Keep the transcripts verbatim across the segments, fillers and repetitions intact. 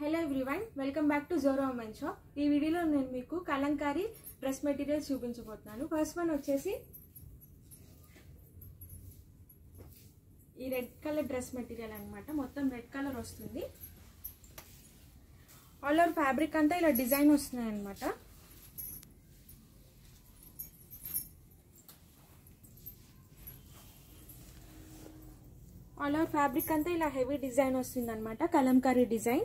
Hello everyone, welcome back to Zoro women shop. ఈ వీడియోలో నేను మీకు కలంకారీ డ్రెస్ మెటీరియల్స్ చూపించబోతున్నాను. ఫస్ట్ వన్ వచ్చేసి ఈ రెడ్ కలర్ డ్రెస్ మెటీరియల్ అన్నమాట. మొత్తం రెడ్ కలర్ వస్తుంది. ఆల్ ఓవర్ ఫ్యాబ్రిక్ అంతా ఇలా డిజైన్ వస్తున్నాయి అన్నమాట. ఆల్ ఓవర్ ఫ్యాబ్రిక్ అంతా ఇలా హెవీ డిజైన్ వస్తుంది అన్నమాట, కలంకారీ డిజైన్.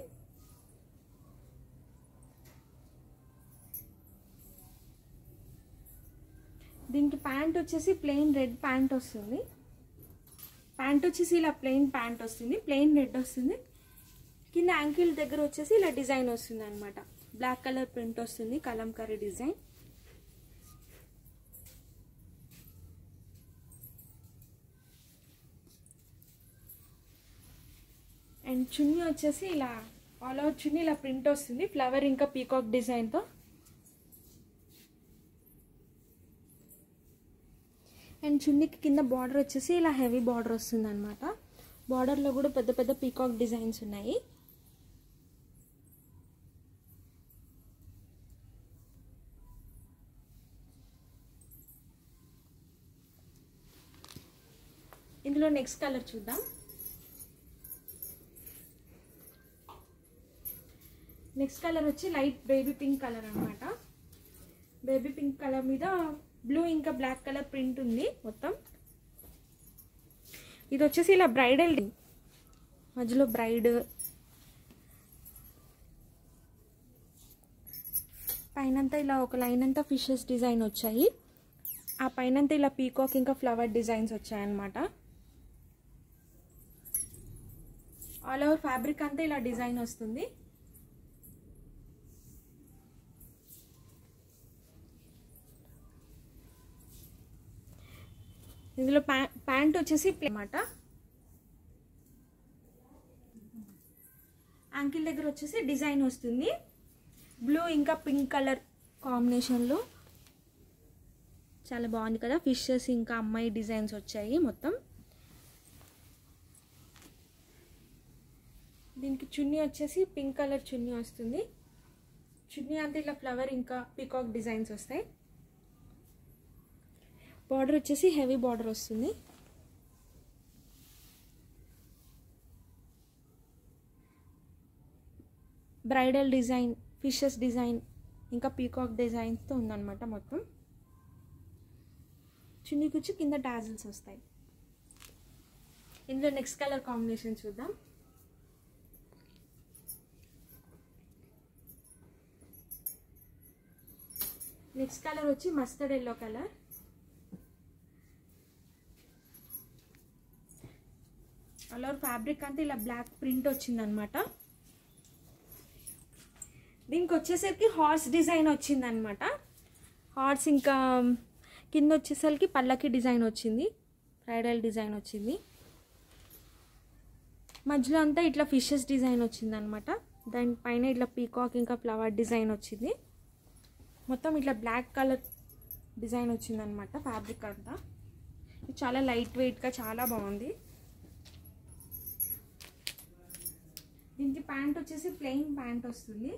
దీనికి ప్యాంట్ వచ్చేసి ప్లెయిన్ రెడ్ ప్యాంట్ వస్తుంది. ప్యాంట్ వచ్చేసి ఇలా ప్లెయిన్ ప్యాంట్ వస్తుంది, ప్లెయిన్ రెడ్ వస్తుంది. కింద యాంకిల్ దగ్గర వచ్చేసి ఇలా డిజైన్ వస్తుంది అనమాట. బ్లాక్ కలర్ ప్రింట్ వస్తుంది, కలంకారీ డిజైన్. అండ్ చున్నీ వచ్చేసి ఇలా ఆల్ ఓవర్ చున్నీ ఇలా ప్రింట్ వస్తుంది, ఫ్లవర్ ఇంకా పీకాక్ డిజైన్తో. అండ్ చున్నీకి కింద బార్డర్ వచ్చేసి ఇలా హెవీ బార్డర్ వస్తుంది అనమాట. బార్డర్లో కూడా పెద్ద పెద్ద పీకాక్ డిజైన్స్ ఉన్నాయి. ఇందులో నెక్స్ట్ కలర్ చూద్దాం. నెక్స్ట్ కలర్ వచ్చి లైట్ బేబీ పింక్ కలర్ అనమాట. బేబీ పింక్ కలర్ మీద బ్లూ ఇంకా బ్లాక్ కలర్ ప్రింట్ ఉంది మొత్తం. ఇది వచ్చేసి ఇలా బ్రైడల్, మధ్యలో బ్రైడ్, పైనంతా ఇలా ఒక లైన్ అంతా ఫిషెస్ డిజైన్ వచ్చాయి. ఆ పైనంతా ఇలా పీకాక్ ఇంకా ఫ్లవర్ డిజైన్స్ వచ్చాయన్నమాట. ఆల్ ఓవర్ ఫ్యాబ్రిక్ అంతా ఇలా డిజైన్ వస్తుంది. ఇందులో ప్యాంట్ వచ్చేసి అన్నమాట. యాంకిల్ దగ్గర వచ్చేసి డిజైన్ వస్తుంది, బ్లూ ఇంకా పింక్ కలర్ కాంబినేషన్లో. చాలా బాగుంది కదా, ఫిషెస్ ఇంకా అమ్మాయి డిజైన్స్ వచ్చాయి మొత్తం. దీనికి చున్నీ వచ్చేసి పింక్ కలర్ చున్నీ వస్తుంది. చున్నీ అంతా ఇలా ఫ్లవర్ ఇంకా పీకాక్ డిజైన్స్ వస్తాయి. బార్డర్ వచ్చేసి హెవీ బార్డర్ వస్తుంది. బ్రైడల్ డిజైన్, ఫిషెస్ డిజైన్ ఇంకా పీకాక్ డిజైన్స్తో ఉందన్నమాట మొత్తం. చున్నీ కుచ్చి కింద టాజిల్స్ వస్తాయి. ఇందులో నెక్స్ట్ కలర్ కాంబినేషన్ చూద్దాం. నెక్స్ట్ కలర్ వచ్చి మస్టర్డ్ ఎల్లో కలర్. అలా ఫ్యాబ్రిక్ అంతా ఇలా బ్లాక్ ప్రింట్ వచ్చింది అనమాట. దీనికి వచ్చేసరికి హార్స్ డిజైన్ వచ్చింది అనమాట. హార్స్ ఇంకా కింద వచ్చేసరికి పల్లకి డిజైన్ వచ్చింది, బ్రైడల్ డిజైన్ వచ్చింది. మధ్యలో అంతా ఇట్లా ఫిషెస్ డిజైన్ వచ్చింది అనమాట. దానిపైన ఇట్లా పీకాక్ ఇంకా ఫ్లవర్ డిజైన్ వచ్చింది. మొత్తం ఇట్లా బ్లాక్ కలర్ డిజైన్ వచ్చింది అనమాట ఫ్యాబ్రిక్ అంతా. చాలా లైట్ వెయిట్గా చాలా బాగుంది. దీనికి ప్యాంట్ వచ్చేసి ప్లెయిన్ ప్యాంట్ వస్తుంది.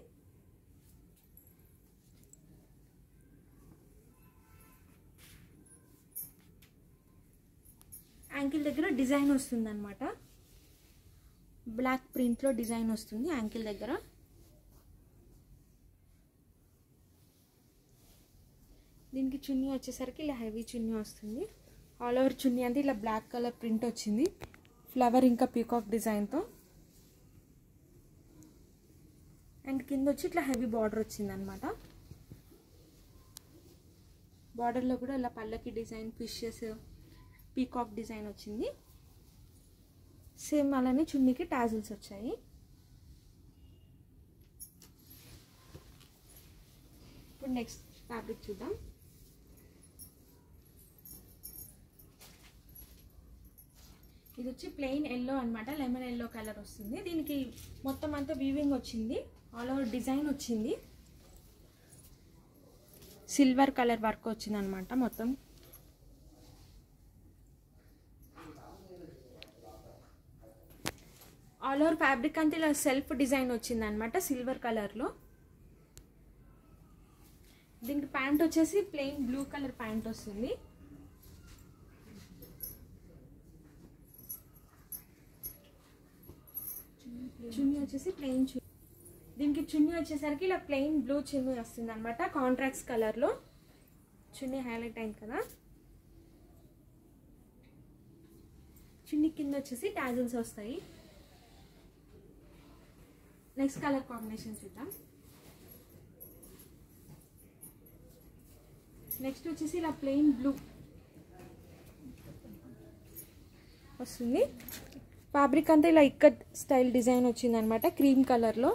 యాంకిల్ దగ్గర డిజైన్ వస్తుంది అనమాట. బ్లాక్ ప్రింట్లో డిజైన్ వస్తుంది యాంకిల్ దగ్గర. దీనికి చున్నీ వచ్చేసరికి ఇలా హెవీ చున్నీ వస్తుంది. ఆల్ ఓవర్ చున్నీ అంతా ఇలా బ్లాక్ కలర్ ప్రింట్ వచ్చింది, ఫ్లవర్ ఇంకా పీకాక్ డిజైన్తో. అండ్ కింద వచ్చి ఇట్లా హెవీ బార్డర్ వచ్చింది అనమాట. బార్డర్లో కూడా ఇలా పల్లకి డిజైన్, ఫిషెస్, పీకాక్ డిజైన్ వచ్చింది. సేమ్ అలానే చున్నీకి టాజిల్స్ వచ్చాయి. ఇప్పుడు నెక్స్ట్ ఫ్యాబ్రిక్ చూద్దాం. ఇది వచ్చి ప్లెయిన్ ఎల్లో అనమాట, లెమన్ ఎల్లో కలర్ వస్తుంది. దీనికి మొత్తం అంతా వీవింగ్ వచ్చింది, ఆల్ ఓవర్ డిజైన్ వచ్చింది, సిల్వర్ కలర్ వర్క్ వచ్చింది అనమాట మొత్తం. ఆల్ ఓవర్ ఫ్యాబ్రిక్ అంతా ఇలా సెల్ఫ్ డిజైన్ వచ్చింది అనమాట సిల్వర్ కలర్లో. దీనికి ప్యాంట్ వచ్చేసి ప్లెయిన్ బ్లూ కలర్ ప్యాంట్ వస్తుంది. చున్నీ వచ్చేసి ప్లెయిన్ చున్నీ. దీనికి చున్నీ వచ్చేసరికి ఇలా ప్లెయిన్ బ్లూ చున్నీ వస్తుంది అనమాట, కాంట్రాక్ట్స్ కలర్లో. చున్నీ హైలైట్ అయింది కదా. చున్నీ కింద వచ్చేసి టాజిల్స్ వస్తాయి. నెక్స్ట్ కలర్ కాంబినేషన్ చూద్దాం. నెక్స్ట్ వచ్చేసి ఇలా ప్లెయిన్ బ్లూ వస్తుంది. ఫ్యాబ్రిక్ అంతా ఇలా ఇక్కత్ స్టైల్ డిజైన్ వచ్చింది అనమాట, క్రీమ్ కలర్లో.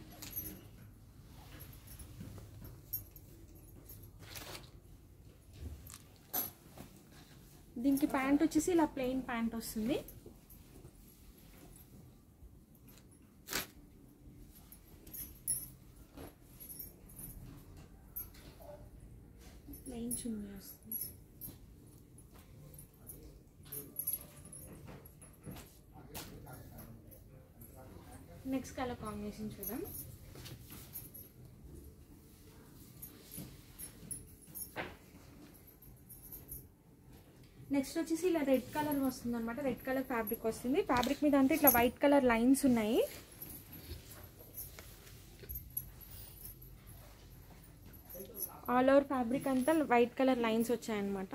దీనికి ప్యాంట్ వచ్చేసి ఇలా ప్లెయిన్ ప్యాంట్ వస్తుంది. ప్లెయిన్ చున్నీ వస్తుంది. నెక్స్ట్ కలర్ కాంబినేషన్ చూద్దాం. నెక్స్ట్ వచ్చేసి ఇలా రెడ్ కలర్ వస్తుంది అనమాట, రెడ్ కలర్ ఫ్యాబ్రిక్ వస్తుంది. ఫ్యాబ్రిక్ మీద అంతా ఇట్లా వైట్ కలర్ లైన్స్ ఉన్నాయి. ఆల్ ఓవర్ ఫ్యాబ్రిక్ అంతా వైట్ కలర్ లైన్స్ వచ్చాయన్నమాట.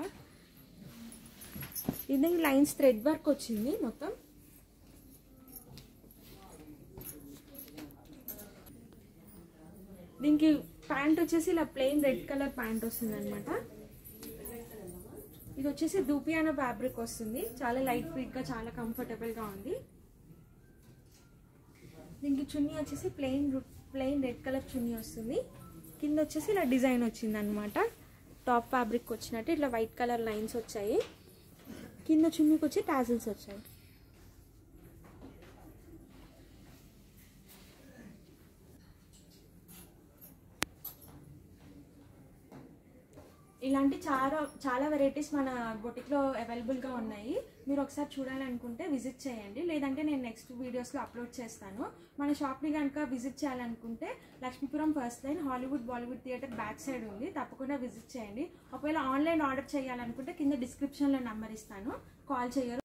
ఇది లైన్స్ థ్రెడ్ వర్క్ వచ్చింది మొత్తం. దీనికి ప్యాంట్ వచ్చేసి ఇలా ప్లెయిన్ రెడ్ కలర్ ప్యాంట్ వస్తుంది అనమాట. ఇది వచ్చేసి దూపియానా ఫ్యాబ్రిక్ వస్తుంది, చాలా లైట్ వెయిట్ గా, చాలా కంఫర్టబుల్ గా ఉంది. దీనికి చున్నీ వచ్చేసి ప్లెయిన్ ప్లెయిన్ రెడ్ కలర్ చున్నీ వస్తుంది. కింద వచ్చేసి ఇలా డిజైన్ వచ్చింది అనమాట, టాప్ ఫ్యాబ్రిక్ వచ్చినట్టు ఇట్లా వైట్ కలర్ లైన్స్ వచ్చాయి. కింద చున్నీకి వచ్చి టాజిల్స్ వచ్చాయి. ఇలాంటి చాలా చాలా వెరైటీస్ మన బొటిక్లో అవైలబుల్గా ఉన్నాయి. మీరు ఒకసారి చూడాలనుకుంటే విజిట్ చేయండి, లేదంటే నేను నెక్స్ట్ వీడియోస్లో అప్లోడ్ చేస్తాను. మన షాప్ని కనుక విజిట్ చేయాలనుకుంటే Lakshmipuram first line Hollywood Bollywood theatre back side ఉంది, తప్పకుండా విజిట్ చేయండి. ఒకవేళ ఆన్లైన్ ఆర్డర్ చేయాలనుకుంటే కింద డిస్క్రిప్షన్లో నెంబర్ ఇస్తాను, కాల్ చేయరు.